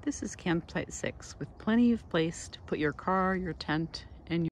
This is campsite 6 with plenty of place to put your car, your tent,